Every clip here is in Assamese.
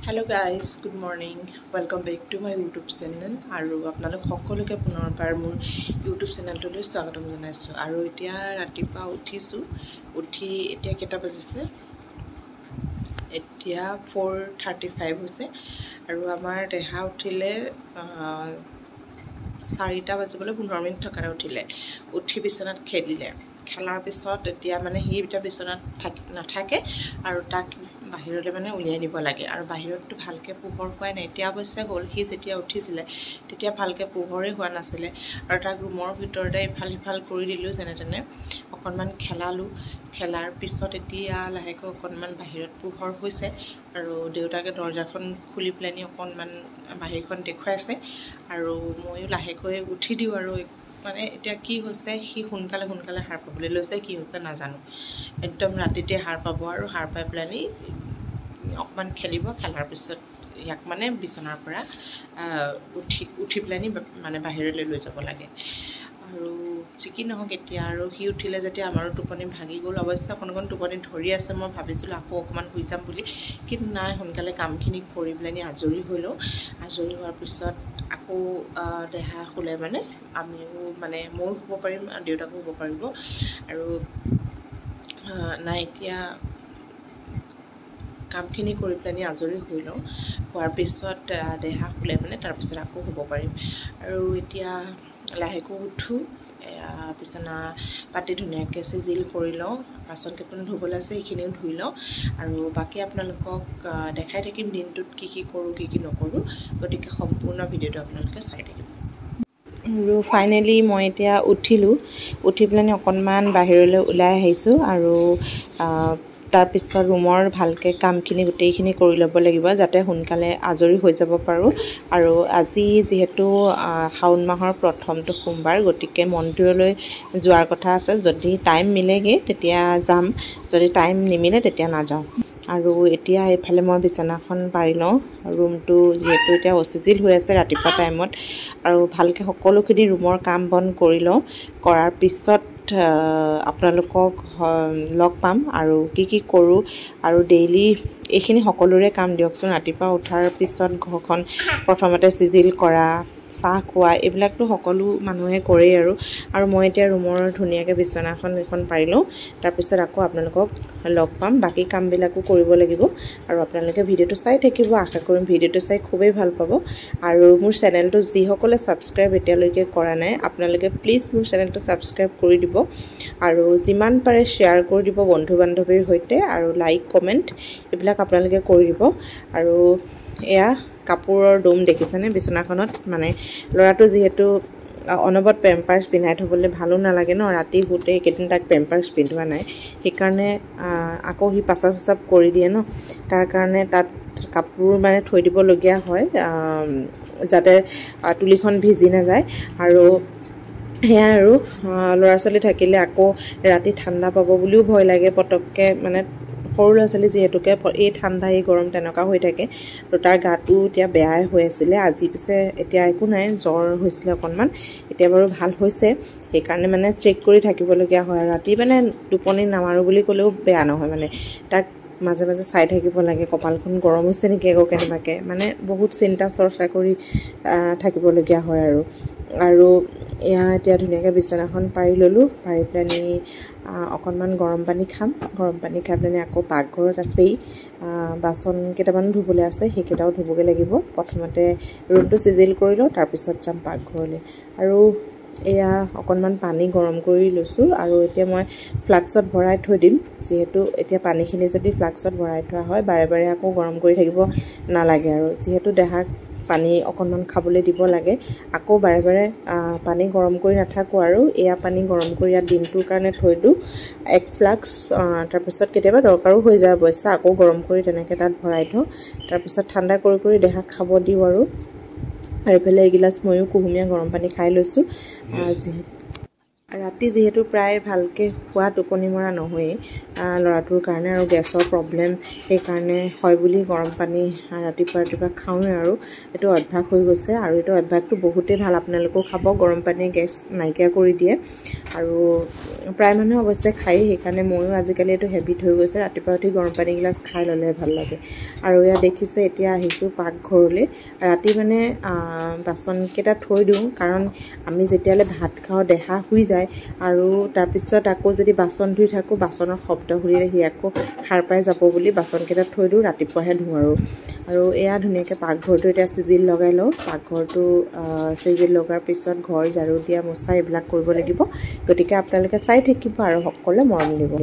Hello guys, good morning. Welcome back to my YouTube channel. আৰু আপোনালোক সকলোকে পুনৰবাৰ মোৰ YouTube চেনেলটোলৈ স্বাগতম জনাইছো। আৰু এতিয়া ৰাতিপুৱা উঠিছো। উঠি এতিয়া কেটা বাজিছে? এতিয়া 4:35 হৈছে। আৰু আমাৰ দেহা উঠিলে 4টা বাজিবলৈ 15 মিনিট থকাৰে উঠিলে। উঠি বিছনাত খেলিলে। খেলাৰ পিছত এতিয়া মানে হি এটা বিছনাত নাথাকে আৰু তাক বাহিৰলৈ মানে উলিয়াই নিব লাগে আৰু বাহিৰতটো ভালকে পোহৰ হোৱাই নাই এতিয়া অৱশ্যে হ'ল হি যেতিয়া উঠিছিলে তেতিয়া ভালকে পোহৰে হোৱা নাছিলে আৰু তাক ৰুমৰ ভিতৰতে ইফাল কৰি দিলো যেনে তেনে অকনমান খেলালো খেলাৰ পিছত এতিয়া লাহেকৈ অকনমান বাহিৰত পোহৰ হৈছে আৰু দেউতাকে দৰজাখন খুলি প্লেনি অকনমান বাহিৰখন দেখুৱাইছে আৰু মইও লাহেকৈ উঠি দিও আৰু মানে এতিয়া কি হৈছে হি সোনকালে হার পাবলৈ লৈছে কি হৈছে নাজানো একদম ৰাতিতে হার পাব আৰু হার পাই প্লেনি অকমান খেলিব খেলাৰ পিছত ইয়াক মানে বিছনাৰ পৰা উঠি প্লেনি মানে বাহিৰলৈ লৈ যাব লাগে আৰু চিকি নহক এতিয়া আৰু হি উঠিলে যেতিয়া আমাৰো টোপনি ভাগি গ'ল অৱশ্যে অকণ টোপনি ধৰি আছে মই ভাবিছিলো আকৌ অকমান শুই যাম বুলি কিন্তু নাই সোনকালে কামখিনি কৰি প্লেনি আজৰি হলো আজৰি হোৱাৰ পিছত আকৌ দেহা খুলে মানে আমিও মানে মই শুব পাৰিম আৰু দেউতাকো শুব পাৰিব আৰু নাই এতিয়া কামখিনি কৰি প্লেনি আজৰি হৈ লওঁ হোৱাৰ পিছত দেহা খুলে মানে তাৰ পিছত আকৌ শুব পাৰিম আৰু এতিয়া লাহেকৈ উঠো বিছনা পাতি ধুনীয়াকৈ চিজিল কৰি লওঁ বাচন কেইটামান ধুবলৈ আছে এইখিনিও ধুই লওঁ আৰু বাকী আপোনালোকক দেখাই থাকিম দিনটোত কি কৰোঁ কি নকৰোঁ গতিকে সম্পূৰ্ণ ভিডিঅ'টো আপোনালোকে চাই থাকিব আৰু ফাইনেলি মই এতিয়া উঠি প্লেনি অকনমান বাহিৰলৈ ওলাই আহিছোঁ আৰু তাৰ পিছত ৰুমৰ ভালকে কামখিনি গোটেইখিনি কৰি ল'ব লাগিব যাতে সোনকালে আজৰি হৈ যাব পাৰো আৰু আজি যেহেতু শাওন মাহৰ প্ৰথমটো সোমবাৰ গতিকে মন্দিৰলৈ যোৱাৰ কথা আছে যদি টাইম মিলেগে তেতিয়া যাম যদি টাইম নিমিলে তেতিয়া নাযাওঁ আৰু এতিয়া এইফালে মই বিছনাখন পাৰি লওঁ ৰুমটো যেহেতু এতিয়া অচিজিল হৈ আছে ৰাতিপুৱা টাইমত আৰু ভালকে সকলোখিনি ৰুমৰ কাম বন কৰি লওঁ কৰাৰ পিছত আপোনালোকক লগ পাম আৰু কি কৰোঁ আৰু ডেইলি এইখিনি সকলোৰে কাম দিয়কচোন ৰাতিপুৱা উঠাৰ পিছত ঘৰখন প্ৰথমতে চিজিল কৰা চাহ খোৱা এইবিলাকটো সকলো মানুহে কৰেই আৰু মই এতিয়া ৰুমৰ ধুনীয়াকৈ বিছনাখন এখন পাৰি লওঁ তাৰ পিছত আকৌ আপোনালোকক লগ পাম বাকি কামবিলাকো কৰিব লাগিব আৰু আপোনালোকে ভিডিঅ'টো চাই থাকিব আশা কৰিম ভিডিঅ'টো চাই খুবেই ভাল পাব আৰু মোৰ চেনেলটো যিসকলে সাবস্ক্ৰাইব এতিয়ালৈকে কৰা নাই আপোনালোকে প্লিজ মোৰ চেনেলটো সাবস্ক্ৰাইব কৰি দিব আৰু যিমান পাৰে শেয়াৰ কৰি দিব বন্ধু বান্ধৱীৰ সৈতে আৰু লাইক কমেন্ট এইবিলাক আপোনালোকে কৰি দিব আৰু এয়া কাপোৰৰ দম দেখিছেনে বিছনাখনত মানে লৰাটো যেহেতু অনবত পেম্পাৰ্স পিন্ধাই থবলৈ ভালো নালাগে ন ৰাতি গুটেই কেদিন তাক পেম্পাৰ্স পিন্ধোৱা নাই সেইকাৰণে আকৌ হি পাছাব কৰি দিয়ে ন তাৰ কাৰণে তাত কাপোৰ মানে থৈ দিব লগিয়া হয় যাতে তুলিখন ভিজি না যায় আৰু হেয়া আৰু লৰা ছোৱালী থাকিলে আকৌ ৰাতি ঠাণ্ডা পাব বুলিও ভয় লাগে পটককে মানে সৰু ল'ৰা-ছোৱালী যেহেতুকে এই ঠাণ্ডা এই গৰম তেনেকা হৈ থাকে আৰু তাৰ গাটো এতিয়া বেয়াই হৈ আছিল আজি পিছে এতিয়া একো নাই জ্বৰ হৈছিল অকনমান এতিয়া বাৰু ভাল হৈছে এই কাৰণে মানে চেক কৰি থাকিব লগিয়া হয় ৰাতি মানে টোপনি নামাৰো বুলি কলেও বেয়া নহয় মানে তাক মাজে মাজে চাই থাকিব লাগে কপালখন গৰম হৈছে নেকি একো কেনেবাকে মানে বহুত চিন্তা চৰ্চা কৰি থাকিব লগিয়া হয় আৰু এয়া এতিয়া ধুনীয়াকৈ বিছনাখন পাৰি ললো পাৰি প্লেনি অকনমান গৰম পানী খাম গৰম পানী খাই প্লেনি আকৌ পাকঘৰত আছেই বাচন কেইটামান ধুবলৈ আছে সেইকেইটাও ধুবগে লাগিব প্ৰথমতে ৰুমটো চিজিল কৰি লওঁ তাৰ পিছত যাম পাকঘৰলৈ আৰু এয়া অকনমান পানী গৰম কৰি লৈছো আৰু এতিয়া মই ফ্লাক্সত ভৰাই থৈ দিম যেহেতু এতিয়া পানীখিনি যদি ফ্লাক্সত ভৰাই থোৱা হয় বাৰে আকৌ গৰম কৰি থাকিব নালাগে আৰু যেহেতু দেহাক পানী অকনমান খাবলৈ দিব লাগে আকৌ বাৰে পানী গৰম কৰি নাথাকো আৰু এয়া পানী গৰম কৰি ইয়াত দিনটোৰ কাৰণে থৈ দিও এক ফ্লাক্স তাৰ পিছত কেতিয়াবা দৰকাৰো হৈ যায় অৱশ্যে আকৌ গৰম কৰি তেনেকৈ তাত ভৰাই থওঁ তাৰ পিছত ঠাণ্ডা কৰি দেহাক খাব দিও আৰু এইফালে এগিলাস ময়ো কুহুমীয়া গৰম পানী খাই লৈছো ৰাতি যেহেতু প্ৰায় ভালকে খোৱা টোপনি মৰা নহয় লৰাটোৰ কাৰণে আৰু গেছৰ প্ৰবলেম সেই কাৰণে হয় বুলি গৰম পানী ৰাতিপুৱা খাওঁৱে আৰু এটো অভ্যাস হৈ গৈছে আৰু এটো অভ্যাসটো বহুতেই ভাল আপোনালোকো খাব গৰম পানী গেছ নাইকিয়া কৰি দিয়ে আৰু প্ৰায় মানুহে অৱশ্যে খায়েই, সেইকাৰণে ময়ো আজিকালি এইটো হেবিট হৈ গৈছে, ৰাতিপুৱা উঠি গৰম পানী গিলাচ খাই ল'লে ভাল লাগে। আৰু এয়া দেখিছে এতিয়া আহিছোঁ পাকঘৰলৈ। ৰাতি মানে বাচনকেইটা থৈ দিওঁ, কাৰণ আমি যেতিয়ালৈ ভাত খাওঁ দেহা শুই যায়, আৰু তাৰপিছত আকৌ যদি বাচন ধুই থাকোঁ বাচনৰ শব্দ শুনিলে সি আকৌ সাৰ পাই যাব বুলি বাচনকেইটা থৈ দিওঁ, ৰাতিপুৱাহে ধুওঁ। আৰু এয়া ধুনীয়াকৈ পাকঘৰটো এতিয়া চিজিল লগাই লওঁ। পাকঘৰটো চিজিল লগাৰ পিছত ঘৰ ঝাৰু দিয়া মোচা এইবিলাক কৰিব লাগিব। গতিকে আপোনালোকে চাই থাকিব আৰু সকলোৱে মৰম দিব।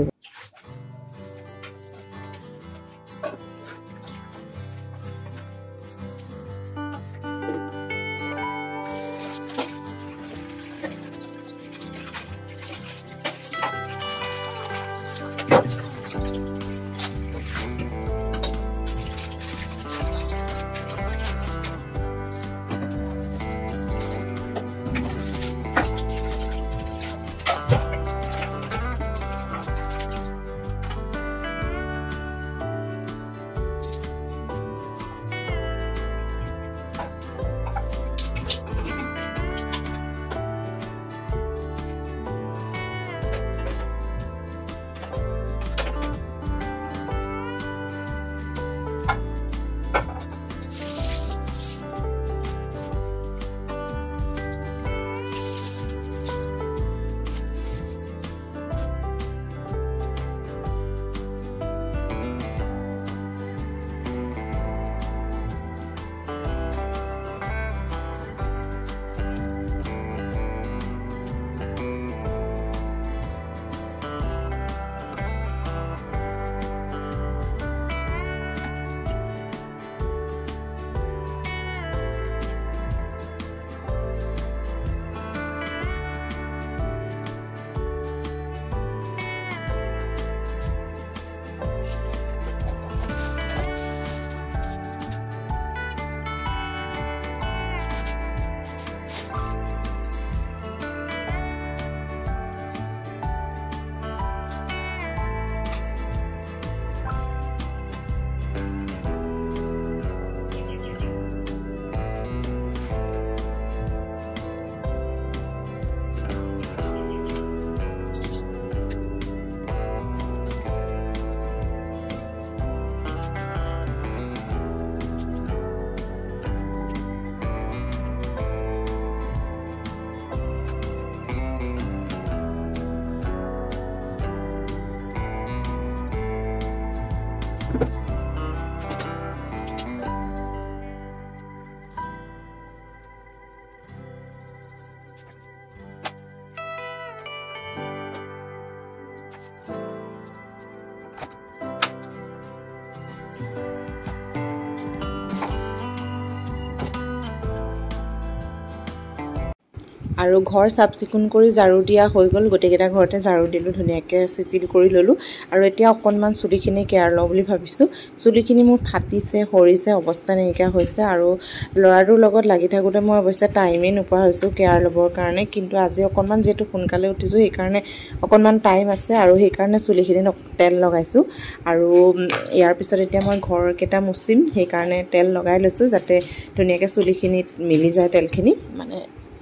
আৰু ঘৰ চাফ চিকুণ কৰি ঝাৰু দিয়া হৈ গ'ল। গোটেইকেইটা ঘৰতে ঝাৰু দিলোঁ, ধুনীয়াকৈ চিজিল কৰি ল'লোঁ। আৰু এতিয়া অকণমান চুলিখিনি কেয়াৰ লওঁ বুলি ভাবিছোঁ। চুলিখিনি মোৰ ফাটিছে, সৰিছে, অৱস্থা নাইকিয়া হৈছে। আৰু ল'ৰাটোৰ লগত লাগি থাকোঁতে মই অৱশ্যে টাইমেই নোপোৱা হৈছোঁ কেয়াৰ ল'বৰ কাৰণে। কিন্তু আজি অকণমান যিহেতু সোনকালে উঠিছোঁ, সেইকাৰণে অকণমান টাইম আছে, আৰু সেইকাৰণে চুলিখিনিত তেল লগাইছোঁ। আৰু ইয়াৰ পিছত এতিয়া মই ঘৰকেইটা মুচিম, সেইকাৰণে তেল লগাই লৈছোঁ যাতে ধুনীয়াকৈ চুলিখিনিত মিলি যায় তেলখিনি মানে।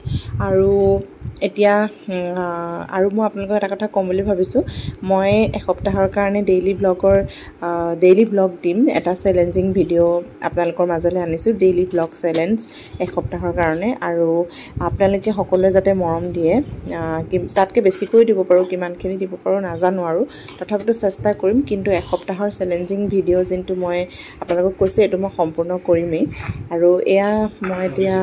আৰু এতিয়া আৰু মই আপোনালোকক এটা কথা ক'ম বুলি ভাবিছোঁ। মই এসপ্তাহৰ কাৰণে ডেইলি ব্লগ দিম। এটা চেলেঞ্জিং ভিডিঅ' আপোনালোকৰ মাজলৈ আনিছোঁ, ডেইলি ব্লগ চেলেঞ্জ এসপ্তাহৰ কাৰণে। আৰু আপোনালোকে সকলোৱে যাতে মৰম দিয়ে, তাতকৈ বেছিকৈ দিব পাৰোঁ, কিমানখিনি দিব পাৰোঁ নাজানো, আৰু তথাপিতো চেষ্টা কৰিম। কিন্তু এসপ্তাহৰ চেলেঞ্জিং ভিডিঅ' যোনটো মই আপোনালোকক কৈছোঁ, এইটো মই সম্পূৰ্ণ কৰিমেই। আৰু এয়া মই এতিয়া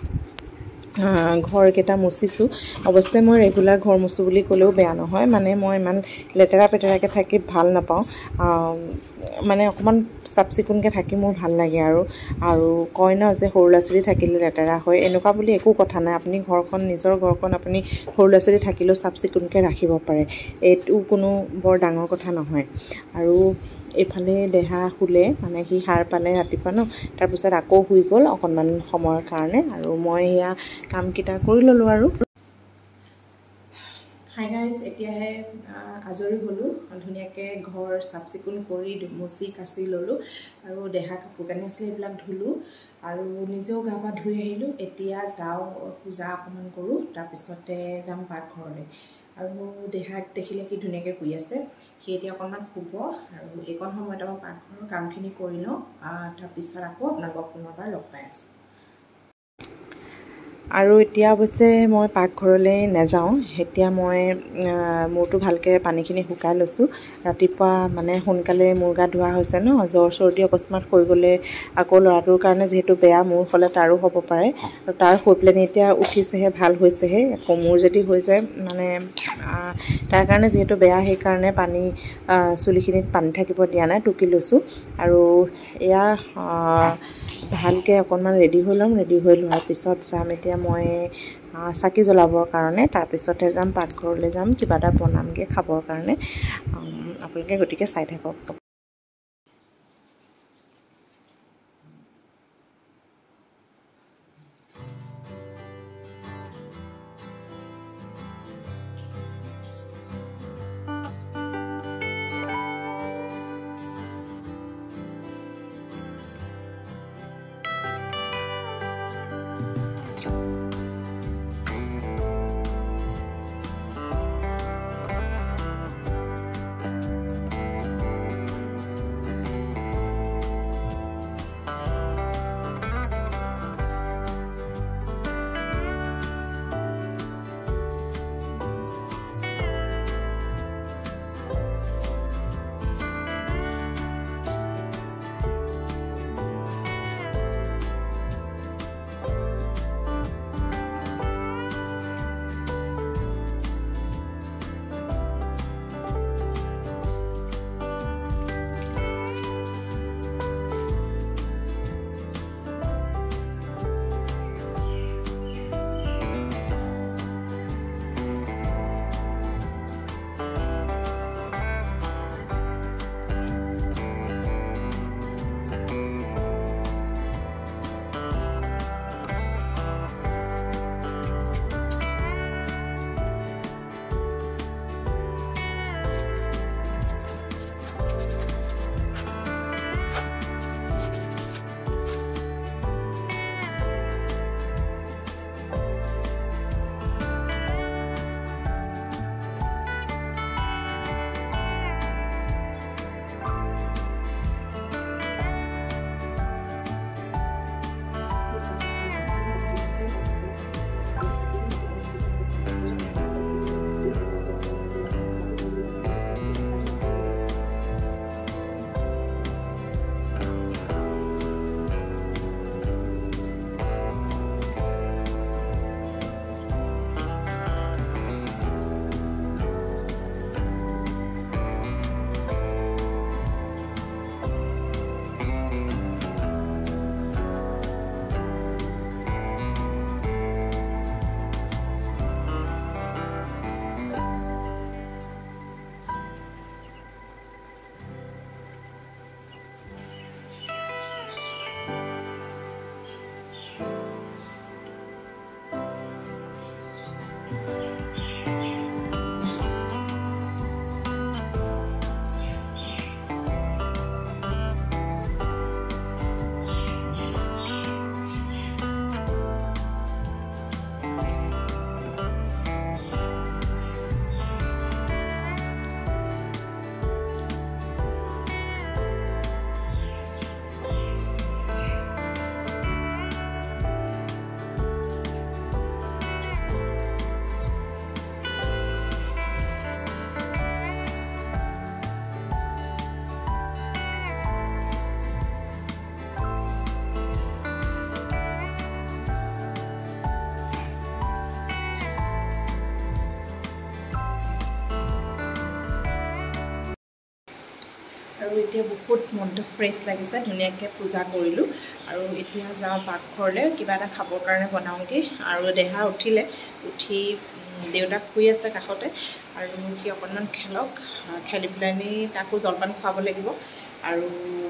ঘৰকেইটা মুচিছোঁ। অৱশ্যে মই ৰেগুলাৰ ঘৰ মুচোঁ বুলি ক'লেও বেয়া নহয়, মানে মই ইমান লেতেৰা পেতেৰাকৈ থাকি ভাল নাপাওঁ। মানে অকণমান চাফ চিকুণকৈ থাকি মোৰ ভাল লাগে। আৰু কয় ন যে সৰু ল'ৰা ছোৱালী থাকিলে লেতেৰা হয়, এনেকুৱা বুলি একো কথা নাই। আপুনি নিজৰ ঘৰখন আপুনি সৰু ল'ৰা ছোৱালী থাকিলেও চাফ চিকুণকৈ ৰাখিব পাৰে, এইটো কোনো বৰ ডাঙৰ কথা নহয়। আৰু এইফালে দেহা শুলে, মানে সি সাৰ পালে ৰাতিপুৱা ন, তাৰপিছত আকৌ শুই গ'ল অকণমান সময়ৰ কাৰণে। আৰু মই এয়া কামকেইটা কৰি ল'লোঁ। আৰু হাই গাইজ, এতিয়াহে আজৰি হ'লোঁ, ধুনীয়াকৈ ঘৰ চাফ চিকুণ কৰি মুচি কাচি ল'লোঁ। আৰু দেহা কাপোৰ কানি আছিলে এইবিলাক ধুলোঁ, আৰু নিজেও গা পা ধুই আহিলোঁ। এতিয়া যাওঁ, পূজা অকণমান কৰোঁ, তাৰপিছতে যাম পাকঘৰলৈ। আৰু দেহাক দেখিলে কি ধুনীয়াকৈ শুই আছে সি এতিয়া অকণমান শুব আৰু এইকণ সময়ত মই পাকঘৰৰ কামখিনি কৰি লওঁ তাৰপিছত আকৌ আপোনালোকক পুনৰবাৰ লগ পাই আছোঁ আৰু এতিয়া অৱশ্যে মই পাকঘৰলৈ নাযাওঁ এতিয়া মই মূৰটো ভালকৈ পানীখিনি শুকাই লৈছোঁ ৰাতিপুৱা মানে সোনকালে মূৰ গা ধোৱা হৈছে ন জ্বৰ চৰ্দি অকস্মাত হৈ গ'লে আকৌ ল'ৰাটোৰ কাৰণে যিহেতু বেয়া মূৰ হ'লে তাৰো হ'ব পাৰে আৰু তাৰ হৈ পেলাই এতিয়া উঠিছেহে ভাল হৈছেহে আকৌ মূৰ যদি হৈ যায় মানে তাৰ কাৰণে যিহেতু বেয়া সেইকাৰণে পানী চুলিখিনিত পানী থাকিব দিয়া নাই টুকি লৈছোঁ আৰু এয়া ভালকৈ অকণমান ৰেডি হৈ ল'ম ৰেডি হৈ লোৱাৰ পিছত যাম এতিয়া মই চাকি জ্বলাবৰ কাৰণে তাৰপিছতহে যাম পাকঘৰলৈ যাম কিবা এটা বনামগৈ খাবৰ কাৰণে আপোনালোকে গতিকে চাই থাকক আৰু এতিয়া বহুত মনটো ফ্ৰেছ লাগিছে ধুনীয়াকৈ পূজা কৰিলোঁ আৰু এতিয়া যাওঁ পাকঘৰলৈ কিবা এটা খাবৰ কাৰণে বনাওঁগৈ আৰু দেহা উঠিলে উঠি দেউতাক শুই আছে কাষতে আৰু সি অকণমান খেলক খেলি পেলাই তাকো জলপান খুৱাব লাগিব আৰু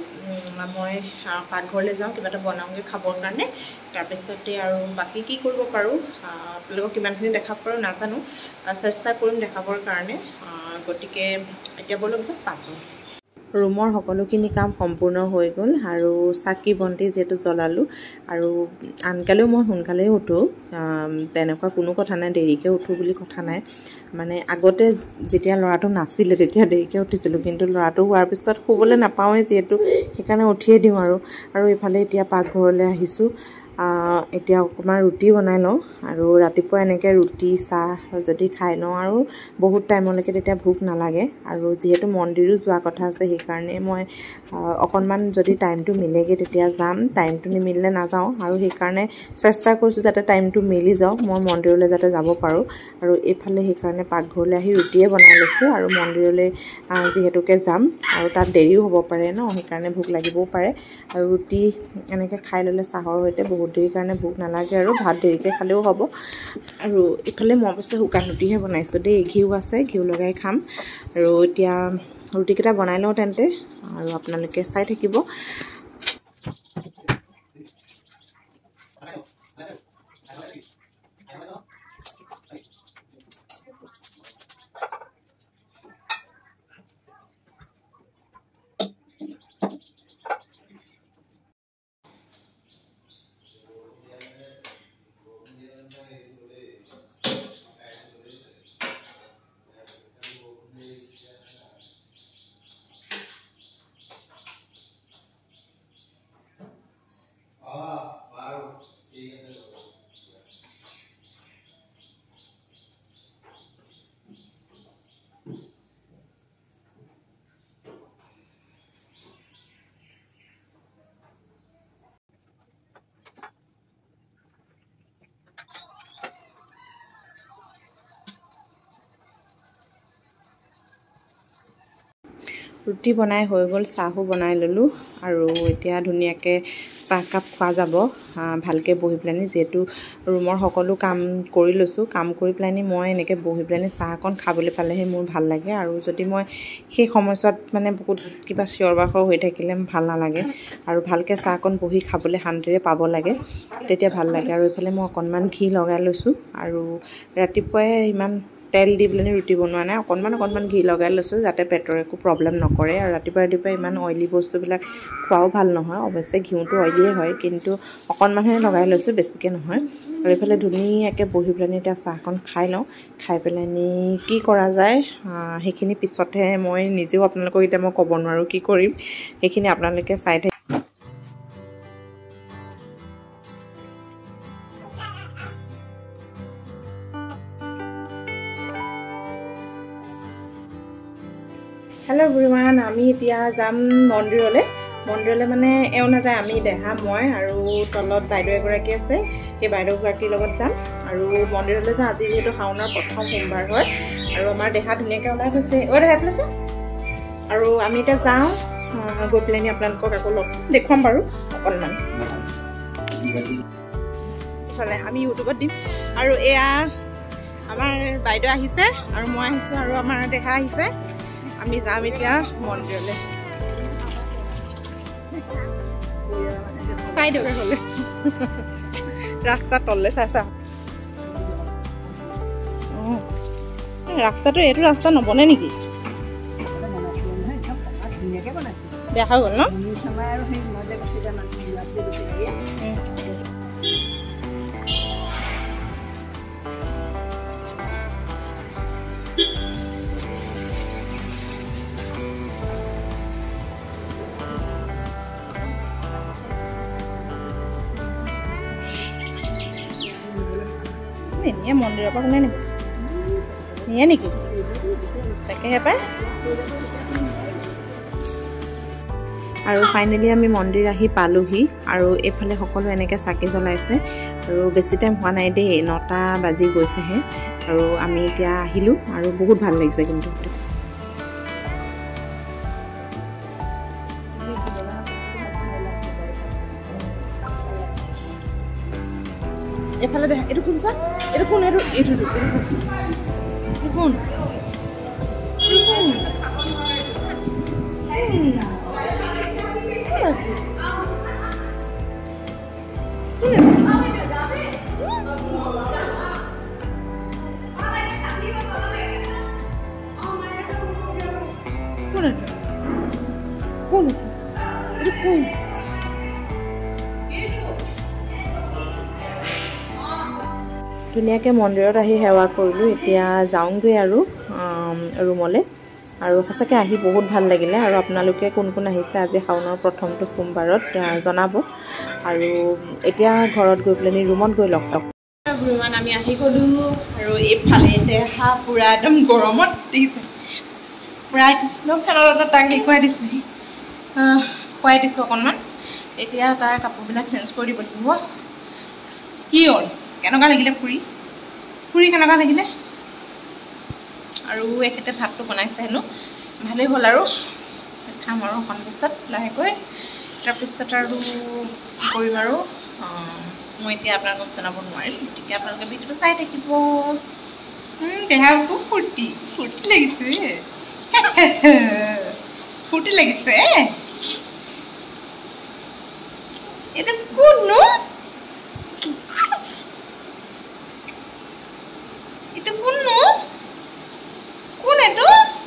মই পাকঘৰলৈ যাওঁ কিবা এটা বনাওঁগৈ খাবৰ কাৰণে তাৰপিছতে আৰু বাকী কি কৰিব পাৰোঁ আপোনালোকক কিমানখিনি দেখাব পাৰোঁ নাজানো চেষ্টা কৰিম দেখাবৰ কাৰণে গতিকে এতিয়া বলক যাওঁ পাকঘৰ ৰুমৰ সকলোখিনি কাম সম্পূৰ্ণ হৈ গ'ল আৰু চাকি বন্তি যেটো জ্বলালো আৰু আনকালেও মই সোনকালেই উঠো তেনেকুৱা কোনো কথা নাই দেৰিকে উঠো বুলি কথা নাই মানে আগতে যেতিয়া লৰাটো নাছিলে তেতিয়া দেৰিকে উঠিছিলো কিন্তু লৰাটো হোৱাৰ পিছত শুবলৈ নাপাওঁৱে যেটো সেইকাৰণে উঠিয়ে দিওঁ আৰু ইফালে এতিয়া পাকঘৰলৈ আহিছো এতিয়া অকমান ৰুটি বনাই লওঁ আৰু ৰাতিপুৱা এনেকৈ ৰুটি চাহ যদি খাই লওঁ আৰু বহুত টাইমলৈকে তেতিয়া ভোক নালাগে আৰু যেহেতু মন্দিৰো যোৱা কথা আছে সেইকাৰণে মই অকনমান যদি টাইমটো মিলেগে তেতিয়া যাম টাইমটো নিমিলে নাযাওঁ আৰু সেইকাৰণে চেষ্টা কৰিছো যাতে টাইমটো মিলি যাওক মই মন্দিৰলৈ যাতে যাব পাৰো আৰু এইফালে সেইকাৰণে পাকঘৰলৈ আহি ৰুটিয়ে বনাই লৈছো আৰু মন্দিৰলৈ যেহেতুকে যাম আৰু তাত দেৰিও হ'ব পাৰে ন সেইকাৰণে ভোক লাগিবও পাৰে আৰু ৰুটি এনেকৈ খাই ল'লে চাহৰ সৈতে বহুত দেৰি কাৰণে ভোক নালাগে আৰু ভাত দেৰিকৈ খালেও হ'ব আৰু ইফালে মই অৱশ্যে শুকান ৰুটিহে বনাইছোঁ দেই ঘিউ আছে ঘিউ লগাই খাম আৰু এতিয়া ৰুটিকেইটা বনাই লওঁ তেন্তে আৰু আপোনালোকে চাই থাকিব ৰুটি বনাই হৈ গ'ল চাহো বনাই ললো আৰু এতিয়া ধুনীয়াকৈ চাহ কাপ খোৱা যাব ভালকৈ বহি পেলানি যেহেতু ৰুমৰ সকলো কাম কৰি লৈছোঁ কাম কৰি পেলানি মই এনেকৈ বহি পেলানি চাহ অকণ খাবলৈ পালেহে মোৰ ভাল লাগে আৰু যদি মই সেই সময়ছোৱাত মানে বহুত কিবা চিঞৰ বাখৰ হৈ থাকিলে ভাল নালাগে আৰু ভালকৈ চাহ অকণ বহি খাবলৈ শান্তিৰে পাব লাগে তেতিয়া ভাল লাগে আৰু এইফালে মই অকণমান ঘি লগাই লৈছোঁ আৰু ৰাতিপুৱাই ইমান তেল দি পেলানি ৰুটি বনোৱা নাই অকণমান ঘি লগাই লৈছোঁ যাতে পেটৰ একো প্ৰব্লেম নকৰে আৰু ৰাতিপুৱা ইমান অইলি বস্তুবিলাক খোৱাও ভাল নহয় অৱশ্যে ঘিউটো অইলিয়ে হয় কিন্তু অকণমানহে লগাই লৈছোঁ বেছিকৈ নহয় আৰু এইফালে ধুনীয়াকৈ বহি পেলানি এতিয়া চাহকণ খাই লওঁ খাই পেলানি কি কৰা যায় সেইখিনি পিছতহে মই নিজেও আপোনালোকক এতিয়া মই ক'ব নোৱাৰোঁ কি কৰিম সেইখিনি আপোনালোকে চাই থাকি হেল্ল' এভৰিৱান আমি এতিয়া যাম মন্দিৰলৈ মানে এওঁ নাযায় আমি দেহা মই আৰু তলত বাইদেউ এগৰাকী আছে সেই বাইদেউগৰাকীৰ লগত যাম আৰু মন্দিৰলৈ যাওঁ আজি যিহেতু শাওনৰ প্ৰথম সোমবাৰ হয় আৰু আমাৰ দেহা ধুনীয়াকৈ ওলাই গৈছে দেখাই পেলাইছোঁ আৰু আমি এতিয়া যাওঁ গৈ পেলাইনি আপোনালোকক আকৌ লগ দেখুৱাম বাৰু অকণমান ইফালে আমি ইউটিউবত দিম আৰু এয়া আমাৰ বাইদেউ আহিছে আৰু মই আহিছোঁ আৰু আমাৰ দেহা আহিছে আমি যাম এতিয়া মন্দিৰলৈ চাই দিয়ক হ'লে ৰাস্তা তললৈ চাইছা ৰাস্তাটো এইটো ৰাস্তা নবনে নেকি বেয়া হৈ গ'ল ন নিয়ে মন্দিৰৰ পৰা কোনে নিয়ে নেকি তাকেহে পায় আৰু ফাইনেলি আমি মন্দিৰ আহি পালোহি আৰু এইফালে সকলো এনেকৈ চাকি জ্বলাইছে আৰু বেছি টাইম হোৱা নাই দেই 9টা বাজি গৈছেহে আৰু আমি এতিয়া আহিলোঁ আৰু বহুত ভাল লাগিছে কিন্তু এফালে দেখা এইটো কোন কোন এইটো কোন ধুনীয়াকৈ মন্দিৰত আহি সেৱা কৰিলোঁ। এতিয়া যাওঁগৈ আৰু ৰুমলৈ। আৰু সঁচাকৈ আহি বহুত ভাল লাগিলে। আৰু আপোনালোকে কোন কোন আহিছে আজি শাওনৰ প্ৰথমটো সোমবাৰত জনাব। আৰু এতিয়া ঘৰত গৈ পেলাই ৰুমত গৈ লগ পাম। আমি আহি গ'লোঁ আৰু এইফালে দেহা পূৰা একদম গৰমত দিছে। প্ৰায় একদম ফেনত তাক দেখুৱাই দিছোঁহি, খুৱাই দিছোঁ অকণমান। এতিয়া তাৰ কাপোৰবিলাক চেঞ্জ কৰি দিব লাগিব। কি হ'ল, কেনেকুৱা লাগিলে ফুৰি কেনেকুৱা লাগিলে? আৰু এখেতে ভাতটো বনাইছে হেনো, ভালেই হ'ল। আৰু খাম আৰু অকণ পিছত লাহেকৈ। তাৰপিছত আৰু কৰিম আৰু মই এতিয়া আপোনালোকক জনাব নোৱাৰিম, গতিকে আপোনালোকে ভিডিঅ'টো চাই থাকিব। দেহা খুব ফূৰ্তি লাগিছে, ফূৰ্তি লাগিছে। এটা কোননো, এটা কোননো, কোন এইটো?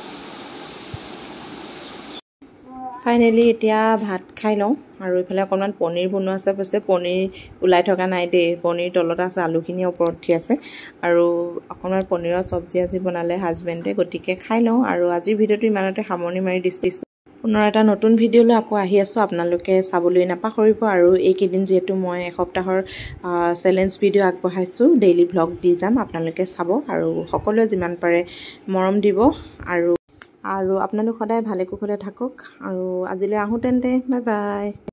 ফাইনেলি এতিয়া ভাত খাই লওঁ। আৰু এইফালে অকণমান পনীৰ বনোৱা আছে। পিছে পনীৰ ওলাই থকা নাই দেই, পনীৰ তলত আছে, আলুখিনি ওপৰত উঠি আছে। আৰু অকণমান পনীৰৰ চব্জি আজি বনালে হাজবেণ্ডে, গতিকে খাই লওঁ। আৰু আজিৰ ভিডিঅ'টো ইমানতে সামৰণি মাৰি দিছোঁ। পুনৰ এটা নতুন ভিডিঅ'লৈ আকৌ আহি আছোঁ, আপোনালোকে চাবলৈ নাপাহৰিব। আৰু এইকেইদিন যিহেতু মই এসপ্তাহৰ চেলেঞ্জ ভিডিঅ' আগবঢ়াইছোঁ, ডেইলি ভ্লগ দি যাম, আপোনালোকে চাব। আৰু সকলোৱে যিমান পাৰে মৰম দিব। আৰু আপোনালোক সদায় ভালে কুশলে থাকক। আৰু আজিলৈ আহোঁ তেন্তে, বাই বাই।